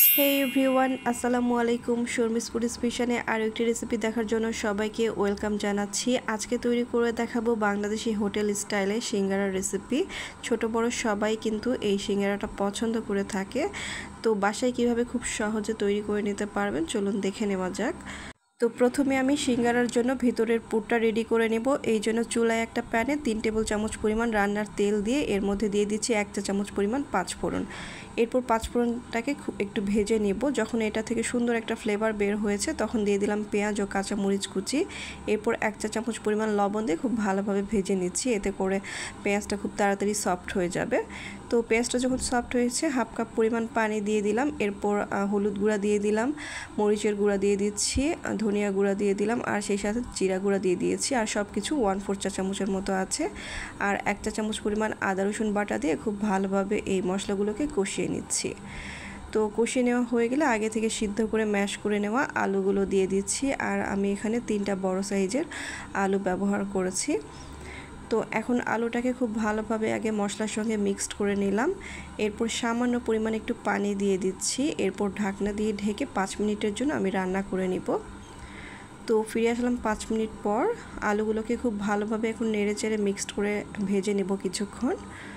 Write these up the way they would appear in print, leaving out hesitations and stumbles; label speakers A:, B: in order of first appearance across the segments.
A: হে everyone, আসসালামু আলাইকুম। Sharmi's food স্পেশালে আরও একটি রেসিপি দেখার জন্য সবাইকে ওয়েলকাম জানাচ্ছি। আজকে তৈরি করে দেখাবো বাংলাদেশি হোটেল স্টাইলে সিঙ্গারার রেসিপি। ছোট বড় সবাই কিন্তু এই সিঙ্গারাটা পছন্দ করে থাকে। তো বাসায় কিভাবে খুব সহজে তৈরি করে নিতে পারবেন চলুন দেখে নেওয়া যাক। তো প্রথমে আমি সিঙ্গারার জন্য ভিতরের পুরটা রেডি করে নেব। এই জন্য চুলায় একটা প্যানে 3 টেবিল চামচ পরিমাণ রান্নার তেল দিয়ে এর মধ্যে দিয়ে দিচ্ছি 1 চা চামচ পরিমাণ পাঁচফোড়ন। এরপর পাঁচফোড়নটাকে খুব একটু ভেজে নেব। যখন এটা থেকে সুন্দর একটা ফ্লেভার বের হয়েছে তখন দিয়ে দিলাম পেঁয়াজ ও কাঁচা মরিচ কুচি। এরপর 1 চা চামচ পরিমাণ লবণ দিয়ে খুব ভালোভাবে ভেজে নিচ্ছি, এতে করে পেঁয়াজটা খুব তাড়াতাড়ি সফট হয়ে যাবে। তো পেঁয়াজটা যখন সফট হয়েছে হাফ কাপ পরিমাণ পানি দিয়ে দিলাম। এরপর হলুদ গুঁড়া দিয়ে দিলাম, মরিচের গুঁড়া দিয়ে দিচ্ছি, ধনিয়া গুঁড়া দিয়ে দিলাম, আর সেই সাথে জিরা গুঁড়া দিয়ে দিয়েছি। আর সব কিছু 1/4 চা চামচের মতো আছে। আর 1 চা চামচ পরিমাণ আদা রসুন বাটা দিয়ে খুব ভালোভাবে এই মশলাগুলোকে কষিয়ে নিচ্ছি। তো কষিয়ে নেওয়া হয়ে গেলে আগে থেকে সিদ্ধ করে ম্যাশ করে নেওয়া আলুগুলো দিয়ে দিচ্ছি। আর আমি এখানে 3টা বড় সাইজের আলু ব্যবহার করেছি। তো এখন আলুটাকে খুব ভালোভাবে আগে মশলার সঙ্গে মিক্সড করে নিলাম। এরপর সামান্য পরিমাণে একটু পানি দিয়ে দিচ্ছি। এরপর ঢাকনা দিয়ে ঢেকে 5 মিনিটের জন্য আমি রান্না করে নিব। তো ফিরে আসলাম 5 মিনিট পর। আলুগুলোকে খুব ভালোভাবে এখন নেড়েচেড়ে মিক্সড করে ভেজে নেব কিছুক্ষণ।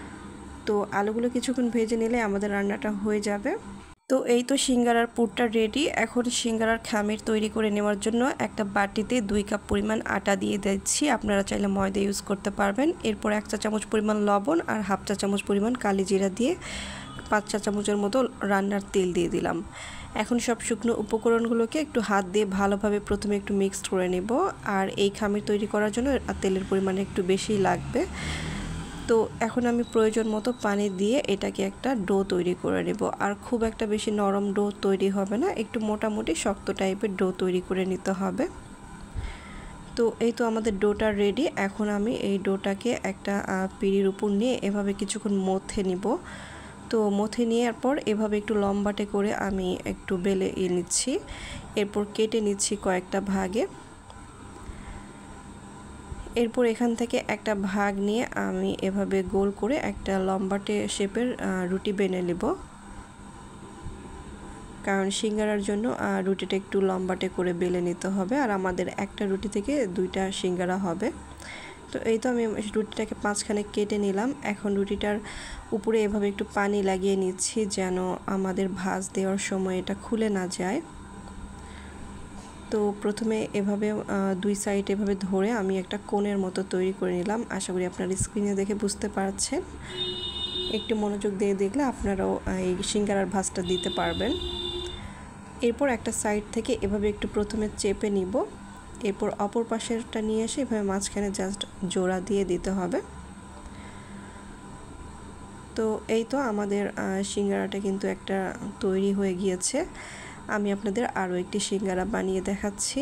A: তো আলুগুলো কিছুক্ষণ ভেজে নিলে আমাদের রান্নাটা হয়ে যাবে। তো এই তো সিঙ্গারার পুরটা রেডি। এখন সিঙ্গারার খামির তৈরি করে নেওয়ার জন্য একটা বাটিতে 2 কাপ পরিমাণ আটা দিয়ে দিচ্ছি। আপনারা চাইলে ময়দা ইউজ করতে পারবেন। এরপর 1 চা চামচ পরিমাণ লবণ আর হাফ চা চামচ পরিমাণ কালি জিরা দিয়ে 5 চা চামচের মতো রান্নার তেল দিয়ে দিলাম। এখন সব শুকনো উপকরণগুলোকে একটু হাত দিয়ে ভালোভাবে প্রথমে একটু মিক্সড করে নেব। আর এই খামির তৈরি করার জন্য তেলের পরিমাণ একটু বেশি লাগবে। তো এখন আমি প্রয়োজন মতো পানি দিয়ে এটাকে একটা ডো তৈরি করে নেব। আর খুব একটা বেশি নরম ডো তৈরি হবে না, একটু মোটামুটি শক্ত টাইপের ডো তৈরি করে নিতে হবে। তো এই তো আমাদের ডোটা রেডি। এখন আমি এই ডোটাকে একটা পিঁড়ির উপর নিয়ে এভাবে কিছুক্ষণ মথে নিব। তো মথে নেওয়ার পর এভাবে একটু লম্বাটে করে আমি একটু বেলে নিচ্ছি। এরপর কেটে নিচ্ছি কয়েকটা ভাগে। এরপর এখান থেকে একটা ভাগ নিয়ে আমি এভাবে গোল করে একটা লম্বাটে শেপের রুটি বেনে নেব, কারণ সিঙ্গারার জন্য রুটিটা একটু লম্বাটে করে বেলে নিতে হবে। আর আমাদের একটা রুটি থেকে 2টা সিঙ্গারা হবে। তো এই তো আমি রুটিটাকে 5খানে কেটে নিলাম। এখন রুটিটার উপরে এভাবে একটু পানি লাগিয়ে নিচ্ছি যেন আমাদের ভাঁজ দেওয়ার সময় এটা খুলে না যায়। তো প্রথমে এভাবে 2 সাইড এভাবে ধরে আমি একটা কোণের মতো তৈরি করে নিলাম। আশা করি আপনারা স্ক্রিনে দেখে বুঝতে পারছেন। একটু মনোযোগ দিয়ে দেখলে আপনারাও এই সিঙ্গারার ভাঁজটা দিতে পারবেন। এরপর একটা সাইড থেকে এভাবে একটু প্রথমে চেপে নিব। এরপর অপর পাশেরটা নিয়ে এসে এভাবে মাঝখানে জাস্ট জোড়া দিয়ে দিতে হবে। তো এই তো আমাদের সিঙ্গারাটা কিন্তু একটা তৈরি হয়ে গিয়েছে। আমি আপনাদের আরও একটি সিঙ্গারা বানিয়ে দেখাচ্ছি।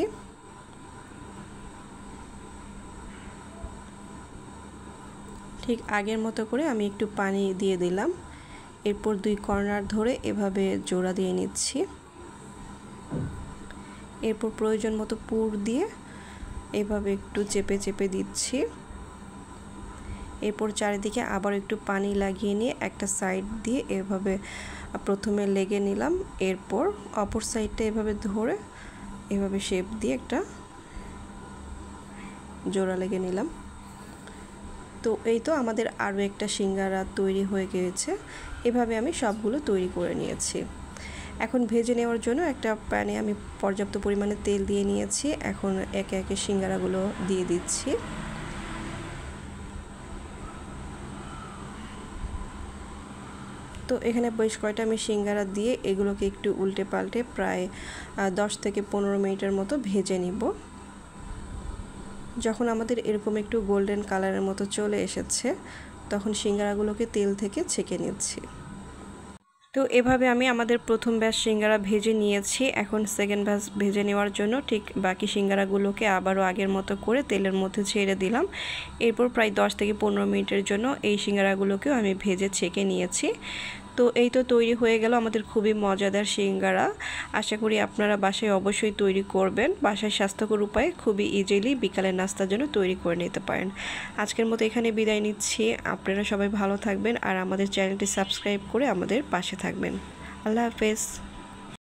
A: ঠিক আগের মতো করে আমি একটু পানি দিয়ে দিলাম। এরপর 2 কর্নার ধরে এভাবে জোড়া দিয়ে নিচ্ছি। এরপর প্রয়োজন মতো পুর দিয়ে এভাবে একটু চেপে চেপে দিচ্ছি। এরপর চারিদিকে আবার একটু পানি লাগিয়ে নিয়ে একটা সাইড দিয়ে এভাবে প্রথমে লেগে নিলাম। এরপর অপর সাইডটা এভাবে ধরে এভাবে শেপ দিয়ে একটা জোড়া লেগে নিলাম। তো এই তো আমাদের আরও একটা সিঙ্গারা তৈরি হয়ে গিয়েছে। এভাবে আমি সবগুলো তৈরি করে নিয়েছি। এখন ভেজে নেওয়ার জন্য একটা প্যানে আমি পর্যাপ্ত পরিমাণে তেল দিয়ে নিয়েছি। এখন একে একে সিঙ্গারাগুলো দিয়ে দিচ্ছি। তো এখানে বেশ কয়টা আমি সিঙ্গারা দিয়ে এগুলোকে একটু উল্টে পাল্টে প্রায় 10 থেকে 15 মিনিটের মতো ভেজে নিব। যখন আমাদের এরকম একটু গোল্ডেন কালারের মতো চলে এসেছে তখন সিঙ্গারাগুলোকে তেল থেকে ছেঁকে নিচ্ছি। তো এভাবে আমি আমাদের প্রথম ব্যাচ সিঙ্গারা ভেজে নিয়েছি। এখন সেকেন্ড ব্যাচ ভেজে নেওয়ার জন্য ঠিক বাকি সিঙ্গারাগুলোকে আবারও আগের মতো করে তেলের মধ্যে ছেড়ে দিলাম। এরপর প্রায় 10 থেকে 15 মিনিটের জন্য এই সিঙ্গারাগুলোকেও আমি ভেজে ছেঁকে নিয়েছি। তো এই তো তৈরি হয়ে গেল আমাদের খুবই মজাদার সিঙ্গারা। আশা করি আপনারা বাসায় অবশ্যই তৈরি করবেন। বাসায় স্বাস্থ্যকর উপায়ে খুবই ইজিলি বিকালের নাস্তার জন্য তৈরি করে নিতে পারেন। আজকের মতো এখানে বিদায় নিচ্ছি। আপনারা সবাই ভালো থাকবেন আর আমাদের চ্যানেলটি সাবস্ক্রাইব করে আমাদের পাশে থাকবেন। আল্লাহ হাফেজ।